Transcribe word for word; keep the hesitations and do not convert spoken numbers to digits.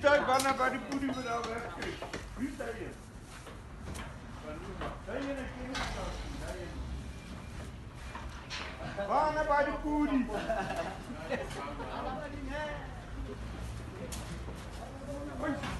Vliegtuig bijna bij de poedie weer aan weg. Vliegtuig. Bijna bij de poedie. Hoi.